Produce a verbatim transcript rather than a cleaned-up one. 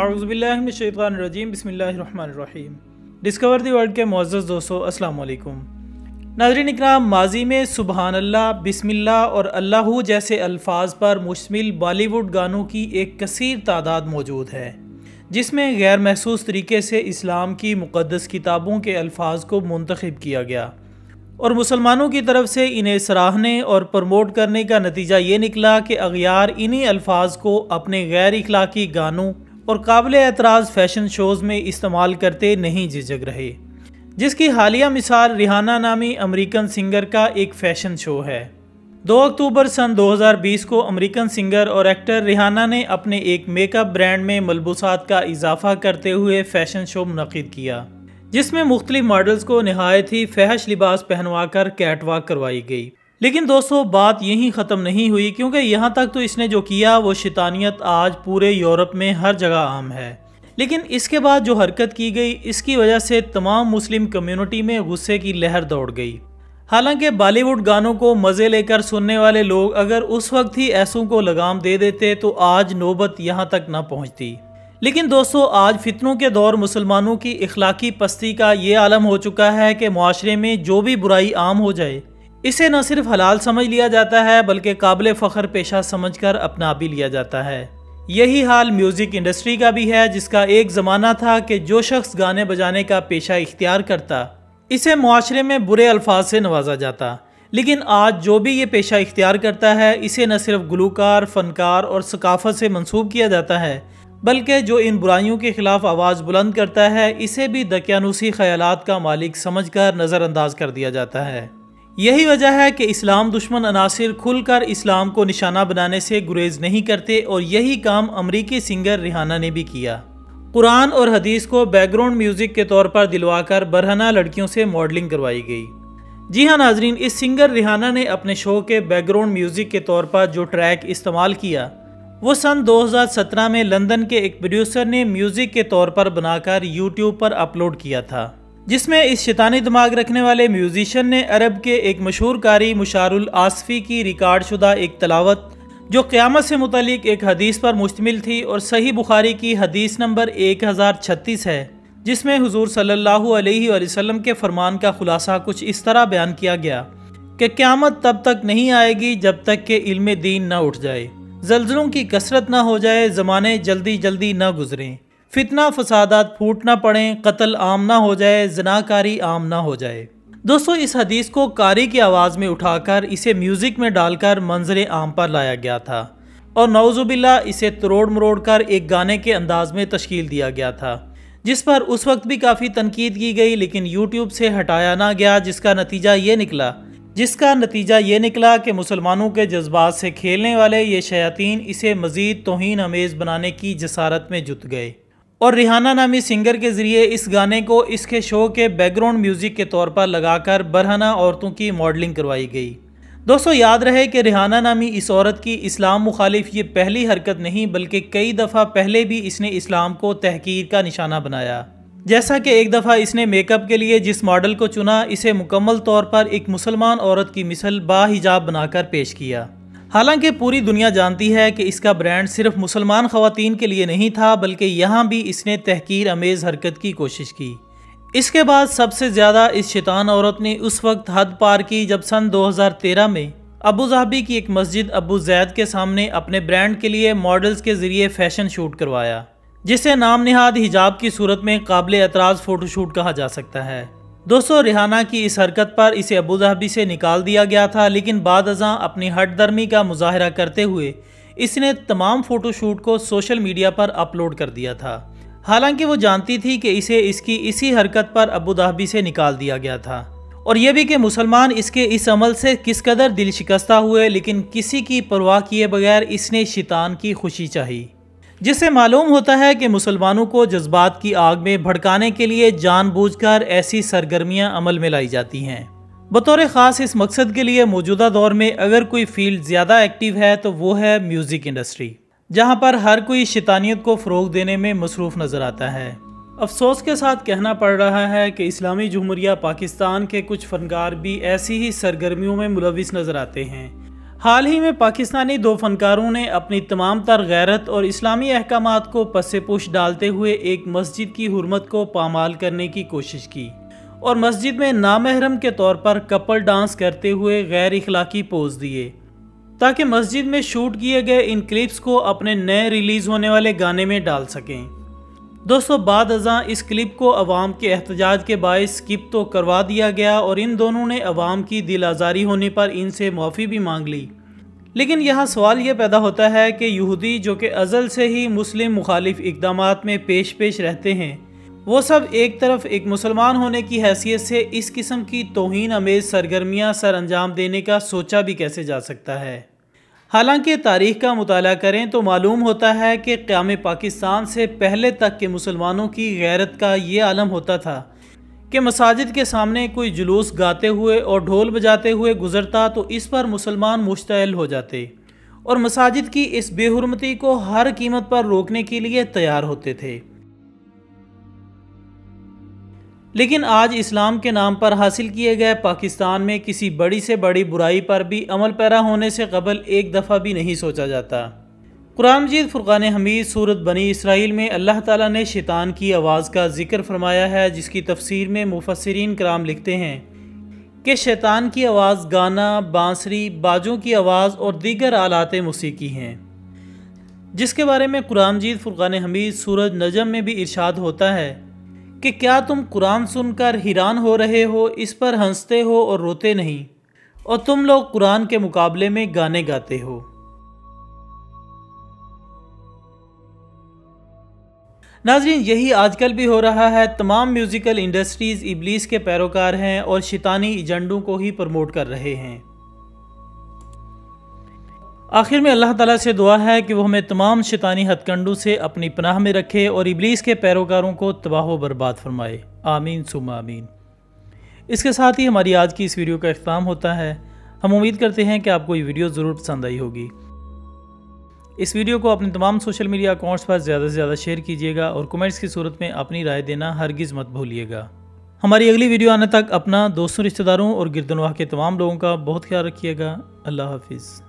अऊज़ु बिल्लाहि मिनश शैतानिर रजीम बिस्मिल्लाहिर रहमानिर रहीम। Discover the world के मुअज़्ज़ज़ दोस्तों, अस्सलाम वालेकुम। नाज़रीन इकराम, माजी में सुबहान अल्लाह, बिस्मिल्लाह और अल्लाहू जैसे अल्फाज पर मुश्तमिल बॉलीवुड गानों की एक कसीर तादाद मौजूद है, जिसमें गैर महसूस तरीके से इस्लाम की मुक़द्दस किताबों के अल्फाज को मुंतखब किया गया और मुसलमानों की तरफ से इन्हें सराहने और प्रमोट करने का नतीजा ये निकला कि अगयार इन्हीं अल्फाज को अपने गैर इखलाकी गानों और काबिल एतराज़ फैशन शोज़ में इस्तेमाल करते नहीं झिझक रहे, जिसकी हालिया मिसाल रिहाना नामी अमेरिकन सिंगर का एक फ़ैशन शो है। दो अक्टूबर सन दो हज़ार बीस को अमेरिकन सिंगर और एक्टर रिहाना ने अपने एक मेकअप ब्रांड में मलबूसात का इजाफा करते हुए फ़ैशन शो मुनक़िद किया, जिसमें मुख्तलिफ मॉडल्स को नहायत ही फहश लिबास पहनवा कर कैट वॉक करवाई गई। लेकिन दोस्तों, बात यहीं ख़त्म नहीं हुई, क्योंकि यहाँ तक तो इसने जो किया वो शैतानियत आज पूरे यूरोप में हर जगह आम है। लेकिन इसके बाद जो हरकत की गई, इसकी वजह से तमाम मुस्लिम कम्युनिटी में गुस्से की लहर दौड़ गई। हालांकि बॉलीवुड गानों को मज़े लेकर सुनने वाले लोग अगर उस वक्त ही ऐसों को लगाम दे देते तो आज नौबत यहाँ तक न पहुँचती। लेकिन दोस्तों, आज फितनों के दौर मुसलमानों की इखलाकी पस्ती का ये आलम हो चुका है कि मुआशरे में जो भी बुराई आम हो जाए, इसे न सिर्फ हलाल समझ लिया जाता है बल्कि काबिल फ़ख्र पेशा समझकर अपना भी लिया जाता है। यही हाल म्यूज़िक इंडस्ट्री का भी है, जिसका एक ज़माना था कि जो शख्स गाने बजाने का पेशा इख्तियार करता, इसे मुआशरे में बुरे अल्फाज से नवाजा जाता। लेकिन आज जो भी ये पेशा इख्तियार करता है, इसे न सिर्फ गुलूकार, फ़नकार और सकाफ़त से मंसूब किया जाता है, बल्कि जो इन बुराइयों के ख़िलाफ़ आवाज़ बुलंद करता है, इसे भी दकियानूसी ख़यालात का मालिक समझकर नज़रअंदाज कर दिया जाता है। यही वजह है कि इस्लाम दुश्मन अनासिर खुलकर इस्लाम को निशाना बनाने से गुरेज नहीं करते, और यही काम अमरीकी सिंगर रिहाना ने भी किया। कुरान और हदीस को बैकग्राउंड म्यूज़िक के तौर पर दिलवाकर बरहना लड़कियों से मॉडलिंग करवाई गई। जी हाँ नाजरीन, इस सिंगर रिहाना ने अपने शो के बैकग्राउंड म्यूज़िक के तौर पर जो ट्रैक इस्तेमाल किया, वो सन दो हज़ार सत्रह में लंदन के एक प्रोड्यूसर ने म्यूज़िक के तौर पर बनाकर यूट्यूब पर अपलोड किया था, जिसमें इस शैतानी दिमाग रखने वाले म्यूजिशियन ने अरब के एक मशहूर कारी मुशारुल आसफ़ी की रिकॉर्ड शुदा एक तलावत, जो क़यामत से मुतल्लिक एक हदीस पर मुश्तमिल थी और सही बुखारी की हदीस नंबर एक हज़ार छत्तीस है, जिसमें हुजूर सल्लल्लाहु अलैहि वसल्लम के फरमान का खुलासा कुछ इस तरह बयान किया गया कि क़यामत तब तक नहीं आएगी जब तक कि इल्म दीन न उठ जाए, ज़ल्ज़लों की कसरत न हो जाए, ज़माने जल्दी जल्दी न गुजरें, फितना फसादात फूट ना पड़ें, कत्ल आम ना हो जाए, ज़नाकारी आम ना हो जाए। दोस्तों, इस हदीस को कारी की आवाज़ में उठाकर इसे म्यूज़िक में डालकर मंजर आम पर लाया गया था और नौज़ुबिल्लाह इसे तरोड़ मरोड़ कर एक गाने के अंदाज में तश्कील दिया गया था, जिस पर उस वक्त भी काफ़ी तनकीद की गई, लेकिन यूट्यूब से हटाया ना गया, जिसका नतीजा ये निकला जिसका नतीजा ये निकला कि मुसलमानों के जज्बात से खेलने वाले ये शयातीन इसे मज़ीद तौहीन अमेज़ बनाने की जसारत में जुट गए और रिहाना नामी सिंगर के ज़रिए इस गाने को इसके शो के बैकग्राउंड म्यूज़िक के तौर पर लगाकर बरहना औरतों की मॉडलिंग करवाई गई। दोस्तों, याद रहे कि रिहाना नामी इस औरत की इस्लाम मुखालिफ ये पहली हरकत नहीं, बल्कि कई दफ़ा पहले भी इसने इस्लाम को तहकीर का निशाना बनाया। जैसा कि एक दफ़ा इसने मेकअप के लिए जिस मॉडल को चुना, इसे मुकम्मल तौर पर एक मुसलमान औरत की मिसल बाहिजाब बनाकर पेश किया। हालांकि पूरी दुनिया जानती है कि इसका ब्रांड सिर्फ मुसलमान ख़वातीन के लिए नहीं था, बल्कि यहाँ भी इसने तहकीर अमेज़ हरकत की कोशिश की। इसके बाद सबसे ज़्यादा इस शैतान औरत ने उस वक्त हद पार की जब सन दो हज़ार तेरह में अबू धाबी की एक मस्जिद अबू जैद के सामने अपने ब्रांड के लिए मॉडल्स के ज़रिए फ़ैशन शूट करवाया, जिसे नाम निहाद हिजाब की सूरत में काबिल एतराज़ फ़ोटोशूट कहा जा सकता है। दोस्तों, रिहाना की इस हरकत पर इसे अबू धाबी से निकाल दिया गया था, लेकिन बाद अज़ां अपनी हट दर्मी का मुजाहरा करते हुए इसने तमाम फ़ोटोशूट को सोशल मीडिया पर अपलोड कर दिया था। हालांकि वो जानती थी कि इसे इसकी इसी हरकत पर अबू धाबी से निकाल दिया गया था, और यह भी कि मुसलमान इसके इस अमल से किस कदर दिल शिकस्ता हुए, लेकिन किसी की परवाह किए बगैर इसने शैतान की खुशी चाही, जिससे मालूम होता है कि मुसलमानों को जज्बात की आग में भड़काने के लिए जानबूझकर ऐसी सरगर्मियां अमल में लाई जाती हैं। बतौर ख़ास इस मकसद के लिए मौजूदा दौर में अगर कोई फील्ड ज़्यादा एक्टिव है तो वो है म्यूज़िक इंडस्ट्री, जहां पर हर कोई शैतानियत को फ़रोग़ देने में मसरूफ़ नज़र आता है। अफसोस के साथ कहना पड़ रहा है कि इस्लामी जमहूरिया पाकिस्तान के कुछ फ़नकार भी ऐसी ही सरगर्मियों में मुलविस नज़र आते हैं। حال ہی میں پاکستانی دو فنکاروں نے اپنی تمام تر غیرت اور اسلامی احکامات کو پس پوش ڈالتے ہوئے ایک مسجد کی حرمت کو پامال کرنے کی کوشش کی اور مسجد میں نامحرم کے طور پر کپل ڈانس کرتے ہوئے غیر اخلاقی پوز دیے تاکہ مسجد میں شوٹ کیے گئے ان کلپس کو اپنے نئے ریلیز ہونے والے گانے میں ڈال سکیں۔ دوستو، بعد ازاں اس کلپ کو عوام کے احتجاج کے باعث سکپ تو کروا دیا گیا اور ان دونوں نے عوام کی دل آزاری ہونے پر ان سے معافی بھی مانگ لی، لیکن یہاں سوال یہ پیدا ہوتا ہے کہ یہودی جو کہ ازل سے ہی مسلم مخالف اقدامات میں پیش پیش رہتے ہیں، وہ سب ایک طرف ایک مسلمان ہونے کی حیثیت سے اس قسم کی توہین آمیز سرگرمیاں سر انجام دینے کا سوچا بھی کیسے جا سکتا ہے؟ حالانکہ تاریخ کا مطالعہ کریں تو معلوم ہوتا ہے کہ قیام پاکستان سے پہلے تک کے مسلمانوں کی غیرت کا یہ عالم ہوتا تھا کہ مساجد کے سامنے کوئی جلوس گاتے ہوئے اور ڈھول بجاتے ہوئے گزرتا تو اس پر مسلمان مشتعل ہو جاتے اور مساجد کی اس بے حرمتی کو ہر قیمت پر روکنے کے لیے تیار ہوتے تھے۔ لیکن آج اسلام کے نام پر حاصل کیے گئے پاکستان میں کسی بڑی سے بڑی برائی پر بھی عمل پیرا ہونے سے قبل ایک دفعہ بھی نہیں سوچا جاتا۔ قرآن مجید فرقان حمید سورت بنی اسرائیل میں اللہ تعالیٰ نے شیطان کی آواز کا ذکر فرمایا ہے، جس کی تفسیر میں مفسرین کرام لکھتے ہیں کہ شیطان کی آواز گانا، بانسری، باجوں کی آواز اور دیگر آلات موسیقی ہیں، جس کے بارے میں قرآن مجید فرقان حمید سورت نجم میں بھی ارشاد ہوتا ہے کہ کیا تم قرآن سن کر حیران ہو رہے ہو، اس پر ہنستے ہو اور روتے نہیں، اور تم لوگ قرآن کے مقابلے میں گانے گاتے ہو۔ ناظرین، یہی آج کل بھی ہو رہا ہے۔ تمام میوزیکل انڈسٹریز ابلیس کے پیروکار ہیں اور شیطانی ایجنڈوں کو ہی پروموٹ کر رہے ہیں۔ آخر میں اللہ تعالیٰ سے دعا ہے کہ وہ ہمیں تمام شیطانی ہتھ کنڈوں سے اپنی پناہ میں رکھے اور ابلیس کے پیروکاروں کو تباہ و برباد فرمائے، آمین ثم آمین۔ اس کے ساتھ ہی ہماری آج کی اس ویڈیو کا اختتام ہوتا ہے۔ ہم امید کرتے ہیں کہ آپ کو یہ ویڈیو ضرور پسند آئی ہوگی۔ اس ویڈیو کو اپنے تمام سوشل میڈیا اکاؤنٹس پر زیادہ سے زیادہ شیئر کیجیے گا اور کمنٹس کی صورت میں اپنی رائے دینا ہرگز مت بھولیے گا۔ ہماری اگلی ویڈیو آنے تک اپنا، دوستوں، رشتہ داروں اور گردنواح کے تمام لوگوں کا بہت خیال رکھیے گا۔ اللہ حافظ۔